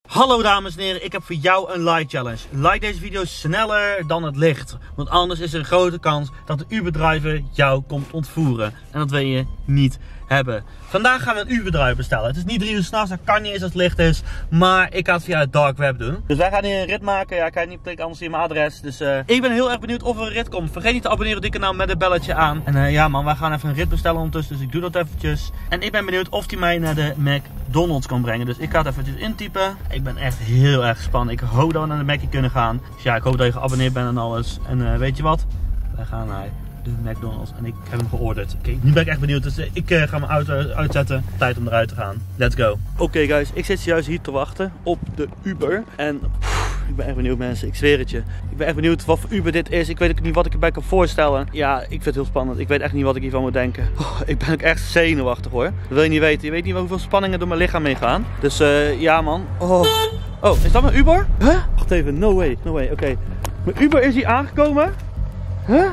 Hallo dames en heren, ik heb voor jou een like challenge. Like deze video sneller dan het licht. Want anders is er een grote kans dat de Uber-driver jou komt ontvoeren. En dat wil je niet hebben. Vandaag gaan we een Uber-driver bestellen. Het is niet 3 uur 's nachts, dat kan niet eens als het licht is. Maar ik ga het via het dark web doen. Dus wij gaan hier een rit maken. Ja, ik ga het niet klikken, anders zie je mijn adres. Dus ik ben heel erg benieuwd of er een rit komt. Vergeet niet te abonneren op dit kanaal met het belletje aan. En ja man, wij gaan even een rit bestellen ondertussen. Dus ik doe dat eventjes. En ik ben benieuwd of hij mij naar de McDonald's kan brengen. Dus ik ga het eventjes intypen. Ik ben echt heel erg gespannen. Ik hoop dat we naar de Mackie kunnen gaan. Dus ja, ik hoop dat je geabonneerd bent en alles. En weet je wat? Wij gaan naar de McDonald's en ik heb hem georderd. Oké, nu ben ik echt benieuwd. Dus ik ga mijn auto uitzetten. Tijd om eruit te gaan. Let's go. Oké guys, ik zit juist hier te wachten op de Uber. En ik ben echt benieuwd mensen, ik zweer het je. Ik ben echt benieuwd wat voor Uber dit is. Ik weet ook niet wat ik erbij kan voorstellen. Ja, ik vind het heel spannend. Ik weet echt niet wat ik hiervan moet denken. Ik ben ook echt zenuwachtig hoor. Dat wil je niet weten. Je weet niet hoeveel spanningen door mijn lichaam heen gaan. Dus ja man. Oh, is dat mijn Uber? Huh? Wacht even, no way. Oké. Mijn Uber is hier aangekomen. Huh?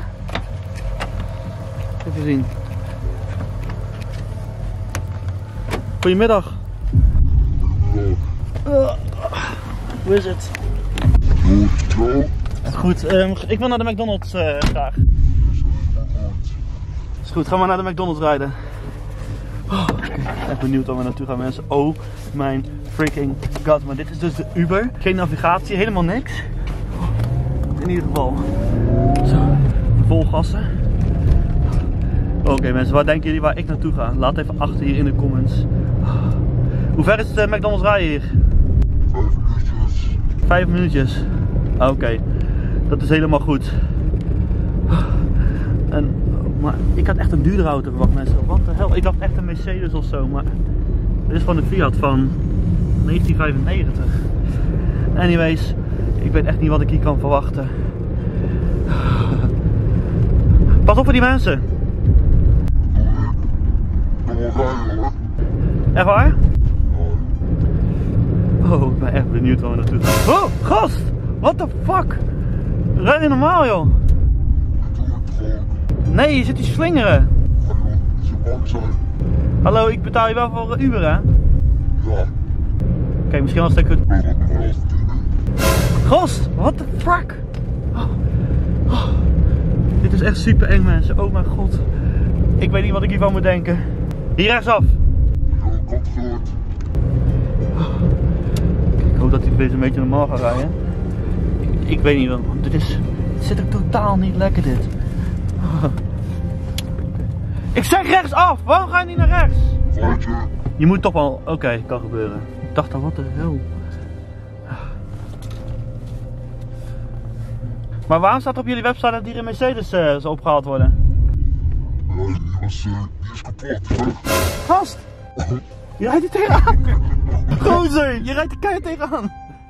Even zien. Goedemiddag. Hoe is het? Goed, ik wil naar de McDonald's graag. Is goed, gaan we naar de McDonald's rijden. Echt benieuwd waar we naartoe gaan mensen. Oh mijn freaking god, maar dit is dus de Uber. Geen navigatie, helemaal niks. In ieder geval. Zo, vol gassen. Oké mensen, waar denken jullie waar ik naartoe ga? Laat even achter hier in de comments. Hoe ver is het McDonald's rijden hier? 5 minuutjes. Oké, dat is helemaal goed. Maar ik had echt een duurdere auto verwacht mensen. Wat de hel? Ik dacht echt een Mercedes of zo, maar dit is gewoon een Fiat van 1995. Anyways, ik weet echt niet wat ik hier kan verwachten. Pas op voor die mensen. Echt waar? Oh, ik ben echt benieuwd waar we naartoe gaan. Oh, gast! What the fuck? Rij je normaal joh? Nee, je zit hier slingeren. Hallo, ik betaal je wel voor Uber hè? Ja. Kijk, misschien wel een stuk goed. Gast, what the fuck? Dit is echt super eng mensen, oh mijn god. Ik weet niet wat ik hiervan moet denken. Hier rechtsaf. Ik hoop dat hij deze een beetje normaal gaat rijden. Ik weet niet, want het zit ook totaal niet lekker dit. Ik zeg rechtsaf, waarom ga je niet naar rechts? Je moet toch wel, oké, kan gebeuren. Ik dacht al, wat de hel. Maar waarom staat er op jullie website dat hier een Mercedes zou opgehaald worden? Die is kapot. Gast! Je rijdt er tegenaan! Gozer, je rijdt er keihard tegenaan!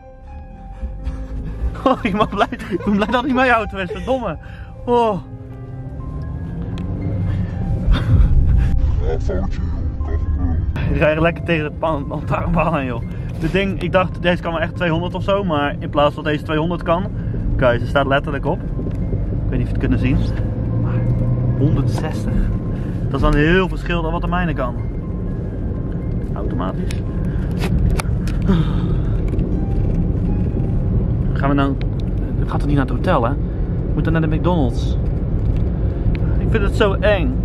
Oh, ik ben blij dat ik mijn auto is, verdomme! Oh. Ja, foutje joh. Je rijdt lekker tegen de lantaarnpaal aan joh. Dit ding, ik dacht deze kan maar echt 200 of zo, maar in plaats van deze 200 kan. Kijk, ze staat letterlijk op. Ik weet niet of je het kunnen zien. Maar 160. Dat is dan heel verschil dan wat de mijne kan. Automatisch. Gaan we nou... Ik ga toch niet naar het hotel hè? We moeten naar de McDonald's. Ik vind het zo eng.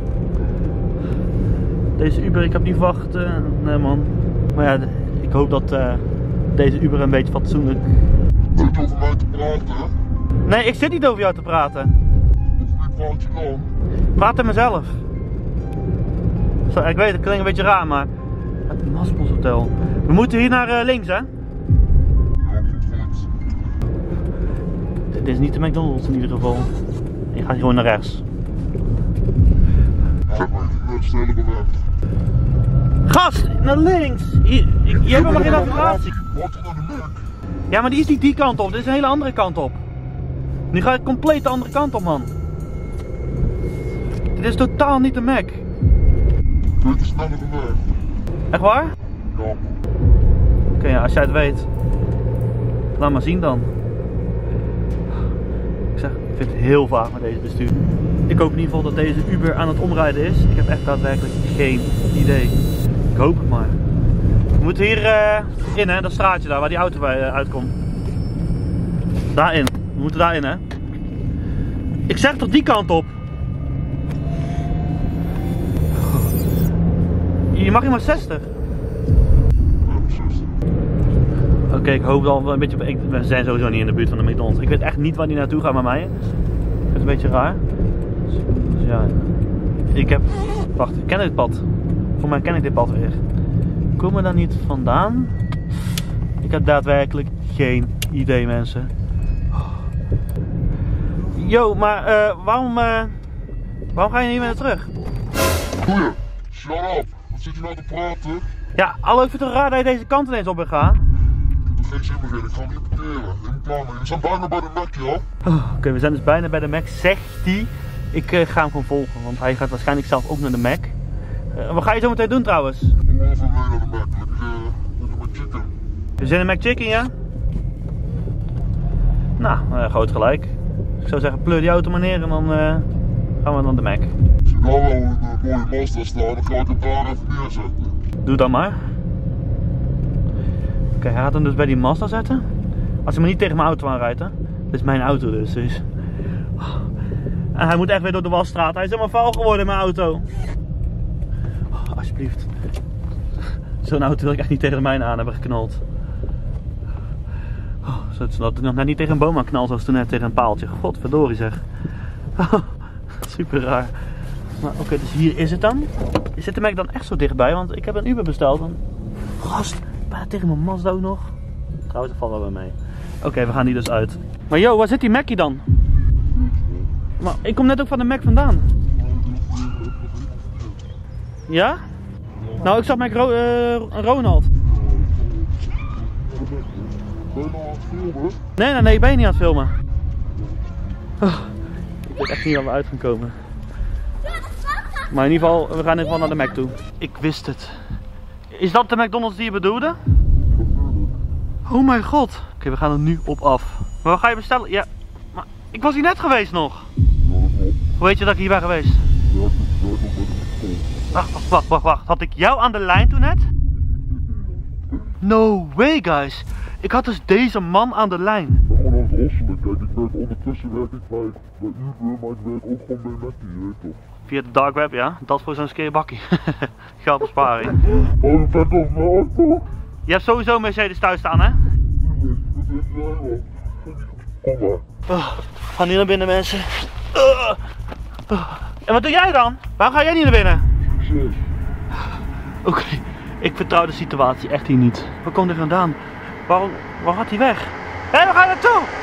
Deze Uber, ik heb niet verwacht. Nee man. Maar ja, ik hoop dat deze Uber een beetje fatsoenlijk... Zit je over mij te praten? Nee, ik zit niet over jou te praten. Of wie praat je dan? Praat met mezelf. Zo, ik weet, het klinkt een beetje raar, maar het Maspels Hotel. We moeten hier naar links, hè? Ja, goed. Dit is niet de McDonald's in ieder geval. Je gaat gewoon naar rechts. Ja, maar ik ben sneller bewerkt. Gast, naar links! Je hebt helemaal geen navigatie. Wat dan naar de Mac? Ja, maar die is niet die kant op, dit is een hele andere kant op. Nu ga ik compleet de andere kant op, man. Dit is totaal niet de Mac. Dit is sneller bewerkt. Echt waar? Ja. Oké, ja, als jij het weet. Laat maar zien dan. Ik zeg, ik vind het heel vaag met deze bestuur. Ik hoop in ieder geval dat deze Uber aan het omrijden is. Ik heb echt daadwerkelijk geen idee. Ik hoop het maar. We moeten hier in, hè, dat straatje daar waar die auto bij uitkomt. Daarin. We moeten daarin, hè. Ik zeg toch die kant op. Je mag hier maar 60. Oké, ik hoop al een beetje op. We zijn sowieso niet in de buurt van de McDonald's. Ik weet echt niet waar die naartoe gaat met mij. Het is een beetje raar. Dus ja. Ik heb. Wacht, ik ken dit pad. Voor mij ken ik dit pad weer. Kom er dan niet vandaan? Ik heb daadwerkelijk geen idee, mensen. Yo, maar waarom ga je niet meer terug? Goeie, shut up. Wat zit je nou te praten? Ja, hallo, ik vind het raar dat je deze kant ineens op bent gaan. Ik heb geen zin meer in, ik ga hem niet parkeren. Ik ben klaar mee. We zijn bijna bij de Mac, ja? Oké, we zijn dus bijna bij de Mac, zegt hij. Ik ga hem gewoon volgen, want hij gaat waarschijnlijk zelf ook naar de Mac. Wat ga je zo meteen doen trouwens? Kom even mee naar de Mac. Lekker met chicken. We zijn in de McChicken, ja? Nou, groot gelijk. Ik zou zeggen, pleur die auto maar neer en dan gaan we naar de Mac. Als je nou wel een mooie Mazda staat, dan ga ik hem daar even neerzetten. Doe dat maar. Oké, hij gaat hem dus bij die Mazda zetten. Als hij maar niet tegen mijn auto aanrijdt, hè. Dit is mijn auto dus. En hij moet echt weer door de wasstraat. Hij is helemaal vuil geworden in mijn auto. Oh, alsjeblieft. Zo'n auto wil ik echt niet tegen de mijne aan hebben geknald. Oh, zodat ik nog net niet tegen een boom aan knal, zoals toen net tegen een paaltje. Godverdorie zeg. Super raar. Maar oké, dus hier is het dan. Zit de Mac dan echt zo dichtbij? Want ik heb een Uber besteld. En... Gast, bijna tegen mijn Mazda ook nog. Trouwens, dat valt wel bij mee. Oké, we gaan die dus uit. Maar yo, waar zit die Mackie dan? Maar ik kom net ook van de Mac vandaan. Ja? Nou, ik zag Mac Ronald. Ben je nou aan het filmen? Nee, ik ben je niet aan het filmen. Oh, ik weet echt niet waar we uit gaan komen. Maar in ieder geval, we gaan in ieder geval naar de Mac toe. Ik wist het. Is dat de McDonald's die je bedoelde? Oh mijn god. Oké, we gaan er nu op af. Maar wat ga je bestellen? Ja, maar ik was hier net geweest nog. Hoe weet je dat ik hier ben geweest? Wacht. Had ik jou aan de lijn toen net? No way, guys. Ik had dus deze man aan de lijn. Ik ben gewoon aan het rosselen. Kijk, ik werk ondertussen werk ik bij Uber, maar ik werk ook gewoon bij Mackie, je weet toch? Via de dark web, ja. Dat voor zo'n skeerbakkie. Geldbesparing. Oh, vet op mijn auto. Je hebt sowieso een Mercedes thuis staan, hè? Kom maar. We gaan hier naar binnen, mensen. En wat doe jij dan? Waarom ga jij niet naar binnen? Succes. Oké, ik vertrouw de situatie echt hier niet. Waar komt hij vandaan? Waar gaat hij weg? Hé, waar ga je naartoe?